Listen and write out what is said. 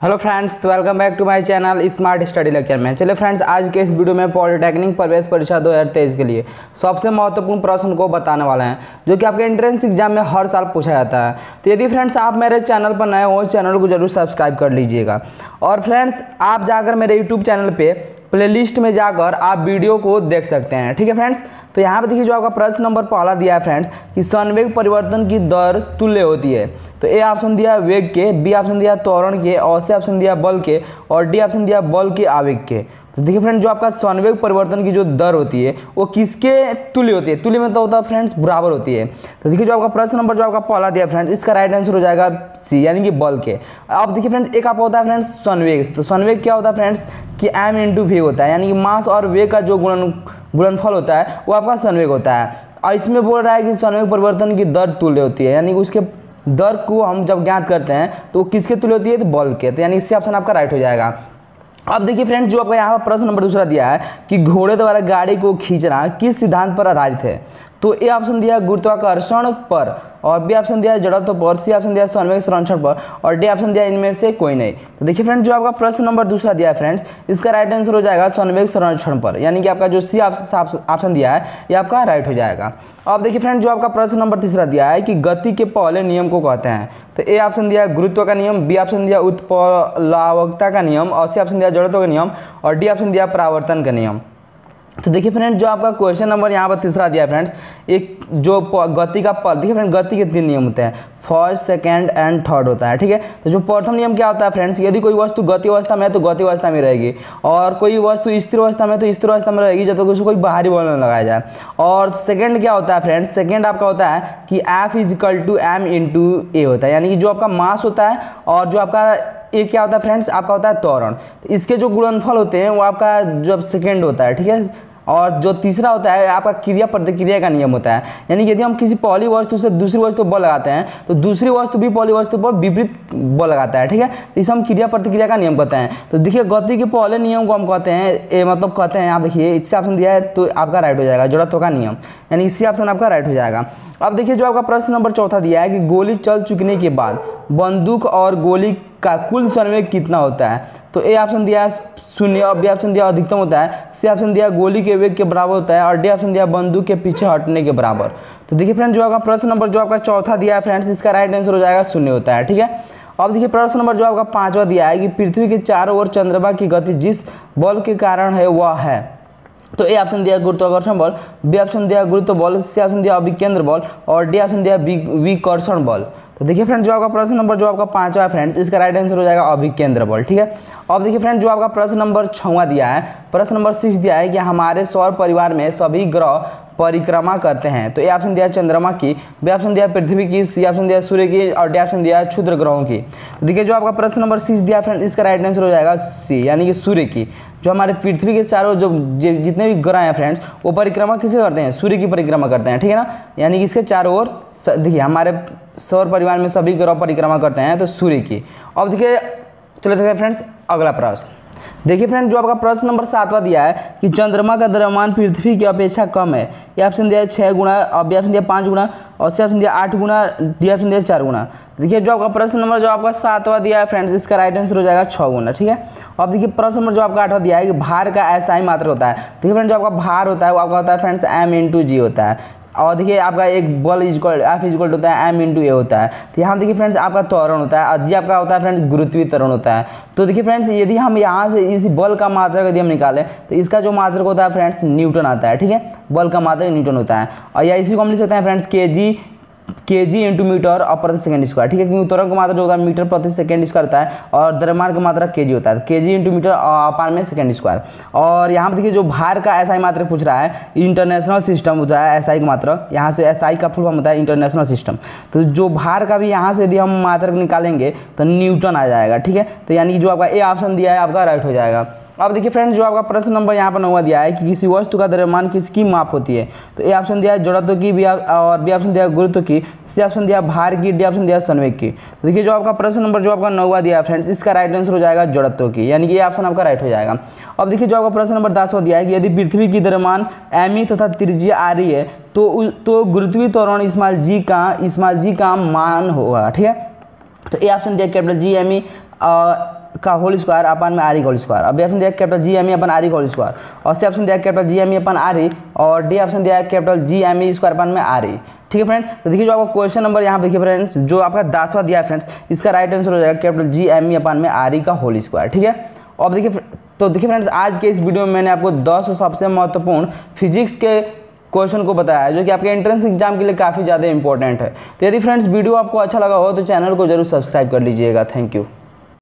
Hello friends, तो welcome back to my channel smart study lecture में। चलिए friends, आज के इस वीडियो में पॉलिटेक्निक प्रवेश परीक्षा 2023 के लिए सबसे महत्वपूर्ण प्रश्न को बताने वाला है, जो कि आपके एंट्रेंस एग्जाम में हर साल पूछा जाता है। तो यदि फ्रेंड्स आप मेरे चैनल पर नए हो, चैनल को जरूर सब्सक्राइब कर लीजिएगा। और फ्रेंड्स, आप जाकर मेरे यूट्यूब चैनल पर प्लेलिस्ट में जाकर आप वीडियो को देख सकते हैं। ठीक है फ्रेंड्स, तो यहाँ पे देखिए जो आपका प्रश्न नंबर पहला दिया है फ्रेंड्स कि संवेग परिवर्तन की दर तुल्य होती है। तो ए ऑप्शन दिया वेग के, बी ऑप्शन दिया त्वरण के, और सी ऑप्शन दिया बल के, और डी ऑप्शन दिया बल के आवेग के। तो देखिए फ्रेंड्स, जो आपका संवेग परिवर्तन की जो दर होती है वो किसके तुल्य होती है? तुल्य में तो होता है फ्रेंड्स बराबर होती है। तो देखिए जो आपका प्रश्न नंबर जो आपका पहला दिया फ्रेंड्स, इसका राइट आंसर हो जाएगा सी, यानी कि बल के। अब देखिए फ्रेंड्स, एक आपका होता है फ्रेंड्स संवेग। तो संवेग क्या होता है फ्रेंड्स कि एम इंटू वेग होता है, यानी कि मास और वेग का जो गुणनफल होता है वो आपका संवेग होता है। और इसमें बोल रहा है कि संवेग परिवर्तन की दर तुल्य होती है, यानी कि उसके दर को हम जब ज्ञात करते हैं तो किसके तुल्य होती है? तो बल के। तो यानी इससे ऑप्शन आपका राइट हो जाएगा। अब देखिए फ्रेंड्स, जो आपका यहाँ पर प्रश्न नंबर दूसरा दिया है कि घोड़े द्वारा गाड़ी को खींचना किस सिद्धांत पर आधारित है? तो ए ऑप्शन दिया गुरुत्वाकर्षण पर, और बी ऑप्शन दिया जड़त्व पर, सी ऑप्शन दिया संवेग संरक्षण पर, और डी ऑप्शन दिया इनमें से कोई नहीं। तो देखिए फ्रेंड्स, जो आपका प्रश्न नंबर दूसरा दिया है फ्रेंड्स, इसका राइट आंसर हो जाएगा संवेग संरक्षण पर, यानी कि आपका जो सी ऑप्शन दिया है ये आपका राइट हो जाएगा। अब देखिए फ्रेंड्स, जो आपका प्रश्न नंबर तीसरा दिया है कि गति के पहले नियम को कहते हैं। तो ए ऑप्शन दिया गुरुत्व का नियम, बी ऑप्शन दिया उत्प्लवकता का नियम, और सी ऑप्शन दिया जड़त्व का नियम, और डी ऑप्शन दिया परावर्तन का नियम। तो देखिए फ्रेंड्स, जो आपका क्वेश्चन नंबर यहाँ पर तीसरा दिया है फ्रेंड्स, एक जो गति का पल, देखिए फ्रेंड्स गति के 3 नियम होते हैं, फर्स्ट, सेकंड एंड थर्ड होता है। ठीक है, तो जो प्रथम नियम क्या होता है फ्रेंड्स, यदि कोई वस्तु गति अवस्था में है तो गति अवस्था में रहेगी, और कोई वस्तु स्थिर अवस्था में है तो स्थिर अवस्था में रहेगी, जब तक उसको कोई बाहरी बल न लगाया जाए। और सेकंड क्या होता है फ्रेंड्स, सेकंड आपका होता है कि F is equal to M into A होता है, यानी कि जो आपका मास होता है और जो आपका ए क्या होता है फ्रेंड्स, आपका होता है त्वरण। तो इसके जो गुणनफल होते हैं वो आपका जो सेकंड होता है। ठीक है, और जो तीसरा होता है आपका क्रिया प्रतिक्रिया का नियम होता है, यानी यदि हम किसी पहली वस्तु से दूसरी वस्तु पर बल लगाते हैं तो दूसरी वस्तु भी पहली वस्तु पर विपरीत बल लगाता है। ठीक है, तो इसे हम क्रिया प्रतिक्रिया का नियम कहते हैं। तो देखिए गति के पहले नियम को हम कहते हैं मतलब कहते हैं, आप देखिए इससे ऑप्शन दिया है तो आपका राइट हो जाएगा जड़त्व का नियम, यानी इससे ऑप्शन आपका राइट हो जाएगा। अब देखिए जो आपका प्रश्न नंबर चौथा दिया है कि गोली चल चुकने के बाद बंदूक और गोली का कुल संवेग कितना होता है? तो ए ऑप्शन दिया है 0, और बी ऑप्शन दिया अधिकतम होता है, सी ऑप्शन दिया गोली के वेग के बराबर होता है, और डी ऑप्शन दिया बंदूक के पीछे हटने के बराबर। तो देखिए फ्रेंड्स, जो आपका प्रश्न नंबर जो आपका चौथा दिया है फ्रेंड्स, इसका राइट आंसर हो जाएगा 0 होता है। ठीक है, अब देखिए प्रश्न नंबर जो आपका पांचवा दिया है कि पृथ्वी के चारों ओर चंद्रमा की गति जिस बल के कारण है वह है। तो ए ऑप्शन दिया गुरुत्वाकर्षण बल, बी ऑप्शन दिया गुरुत्व बल, सी ऑप्शन दिया अभिकेंद्र बल, और डी ऑप्शन दिया विकर्षण बल। तो देखिए फ्रेंड्स, जो आपका प्रश्न नंबर जो आपका पांचवा है फ्रेंड्स, इसका राइट आंसर हो जाएगा अभिकेंद्र बल। ठीक है, अब देखिए फ्रेंड्स, जो आपका प्रश्न नंबर 6वां दिया है, प्रश्न नंबर 6 दिया है कि हमारे सौर परिवार में सभी ग्रह परिक्रमा करते हैं। तो ए ऑप्शन दिया चंद्रमा की, बी ऑप्शन दिया पृथ्वी की, सी ऑप्शन दिया सूर्य की, और डी ऑप्शन दिया क्षुद्र ग्रहों की। तो देखिए जो आपका प्रश्न नंबर 6 दिया फ्रेंड्स, इसका राइट आंसर हो जाएगा सी, यानी कि सूर्य की। जो हमारे पृथ्वी के चारों जो जितने भी ग्रह हैं फ्रेंड्स वो परिक्रमा किसे करते हैं? सूर्य की परिक्रमा करते हैं। ठीक है ना, यानी कि इसके चारों ओर देखिए हमारे सौर परिवार में सभी ग्रह परिक्रमा करते हैं तो सूर्य की। अब देखिए चलो देखते हैं फ्रेंड्स अगला प्रश्न। देखिए फ्रेंड, जो आपका प्रश्न नंबर 7वां दिया है कि चंद्रमा का द्रव्यमान पृथ्वी की अपेक्षा कम है। ये ऑप्शन दिया है 6 गुना, और बी ऑप्शन दिया 5 गुना, और सी ऑप्शन दिया 8 गुना, डी ऑप्शन दिया 4 गुना। देखिए जो आपका प्रश्न नंबर जो आपका 7वां दिया है फ्रेंड्स, इसका राइट आंसर हो जाएगा 6 गुना। ठीक है, अब देखिए प्रश्न नंबर जो आपका 8वां दिया है कि भार का ऐसा ही मात्रा होता है। देखिए फ्रेंड, जो आपका भार होता है वो आपका होता है फ्रेंड्स एम इंटू जी होता है, और देखिए आपका एक बल इक्वल एफ इक्वल होता है एम इंटू ए होता है। तो यहाँ देखिए फ्रेंड्स आपका त्वरण होता है, और जी आपका होता है फ्रेंड्स गुरुत्वीय त्वरण होता है। तो देखिए फ्रेंड्स, यदि हम यहाँ से इस बल का मात्रक यदि हम निकालें तो इसका जो मात्रक होता है फ्रेंड्स न्यूटन आता है। ठीक है, बल का मात्रक न्यूटन होता है, और या इसी को हम लिख सकते हैं फ्रेंड्स केजी इंटू मीटर और प्रति सेकंड स्क्वायर। ठीक है, क्योंकि त्वरण का मात्रा जो होता है मीटर प्रति सेकंड स्क्वायर होता है, और द्रव्यमान का मात्रा केजी होता है, केजी इंटू मीटर अपान में सेकंड स्क्वायर। और यहाँ पर देखिए जो भार का एसआई मात्रक पूछ रहा है, इंटरनेशनल सिस्टम होता है एसआई का मात्रक, यहाँ से एसआई का फुल फॉर्म होता है इंटरनेशनल सिस्टम। तो जो भार का भी यहाँ से यदि हम मात्रक निकालेंगे तो न्यूटन आ जाएगा। ठीक है, तो यानी जो आपका ए ऑप्शन दिया है आपका राइट हो जाएगा। अब देखिए फ्रेंड्स, जो आपका प्रश्न नंबर यहाँ पर 9वां दिया है कि किसी वस्तु का द्रव्यमान किसकी माप होती है। तो ए ऑप्शन दिया है जड़त्व की, और बी ऑप्शन दिया गुरुत्व की, सी ऑप्शन दिया भार की, डी ऑप्शन दिया संवेग की। तो देखिए जो आपका प्रश्न नंबर जो आपका 9वां दिया है फ्रेंड्स, इसका राइट आंसर हो जाएगा जड़त्व की, यानी कि ये ऑप्शन आपका राइट हो जाएगा। अब देखिए जो आपका प्रश्न नंबर 10वां दिया है कि यदि पृथ्वी की द्रव्यमान एम तथा त्रिज्या आ रही है तो गुरुत्वीय त्वरण स्मॉल जी का मान होगा। ठीक है, तो ए ऑप्शन दिया कैपिटल जी एम ई, का होल स्क्वायर अपन में आर ई होल स्क्वायर। अब ऑप्शन दिया कैपिटल जी एम ई अपन आर ई होल स्क्वायर, और सी ऑप्शन दिया कैपिटल जी एम ई अपन आर ई, और डी ऑप्शन दिया है capital G M E square अपन में आर ई। ठीक है फ्रेंड्स, तो देखिए जो आपका क्वेश्चन नंबर यहाँ पे देखिए फ्रेंड्स, जो आपका 10वां दिया है फ्रेंड्स, इसका राइट आंसर हो जाएगा कैपिटल जी एम ई अपन में आर ई का होल स्क्वायर। ठीक है, और देखिए फ्रेंड्स आज के इस वीडियो में मैंने आपको 10 सबसे महत्वपूर्ण फिजिक्स के क्वेश्चन को बताया है जो कि आपके एंट्रेंस एग्जाम के लिए काफ़ी ज़्यादा इंपॉर्टेंट है। तो यदि फ्रेंड्स वीडियो आपको अच्छा लगा हो तो चैनल को जरूर सब्सक्राइब कर लीजिएगा। Thank you.